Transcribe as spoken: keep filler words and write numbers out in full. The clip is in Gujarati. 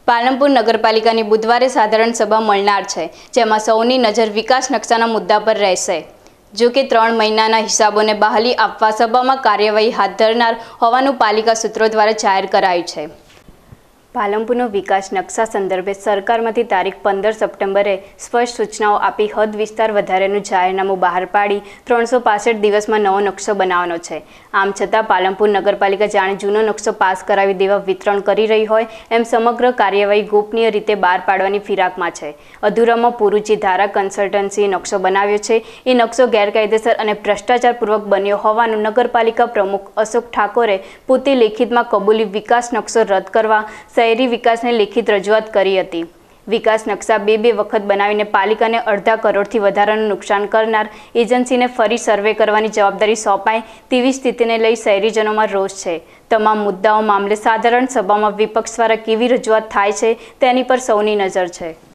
પાલનપુર નગરપાલિકાની બુધવારે સાધારણ સભા મળનાર છે, જેમાં સૌની નજર વિકાસ નકશાના મુદ્દા પર રહેશે। જો કે ત્રણ મહિનાના હિસાબોને બહાલી આપવા સભામાં કાર્યવાહી હાથ ધરનાર હોવાનું પાલિકા સૂત્રો દ્વારા જાહેર કરાયું છે। પાલનપુરનો વિકાસ નકશા સંદર્ભે સરકારમાંથી તારીખ પંદર સપ્ટેમ્બરે સ્પષ્ટ સૂચનાઓ આપી હદ વિસ્તાર વધારેનું જાહેરનામું બહાર પાડી ત્રણસો પાસઠ દિવસમાં નવો નકશો બનાવવાનો છે। આમ છતાં પાલનપુર નગરપાલિકા જાણે જૂનો નકશો પાસ કરાવી દેવા વિતરણ કરી રહી હોય એમ સમગ્ર કાર્યવાહી ગોપનીય રીતે બહાર પાડવાની ફિરાકમાં છે। અધૂરામાં પૂરું જે ધારા કન્સલ્ટન્સીએ નકશો બનાવ્યો છે એ નકશો ગેરકાયદેસર અને ભ્રષ્ટાચારપૂર્વક બન્યો હોવાનું નગરપાલિકા પ્રમુખ અશોક ઠાકોરે પોતે લેખિતમાં કબૂલી વિકાસ નકશો રદ કરવા શહેરી વિકાસને લેખિત રજૂઆત કરી હતી। વિકાસ નકશા બે બે વખત બનાવીને પાલિકાને અડધા કરોડથી વધારાનું નુકસાન કરનાર એજન્સીને ફરી સર્વે કરવાની જવાબદારી સોંપાય તેવી સ્થિતિને લઈ શહેરીજનોમાં રોષ છે। તમામ મુદ્દાઓ મામલે સાધારણ સભામાં વિપક્ષ દ્વારા કેવી રજૂઆત થાય છે તેની પર સૌની નજર છે।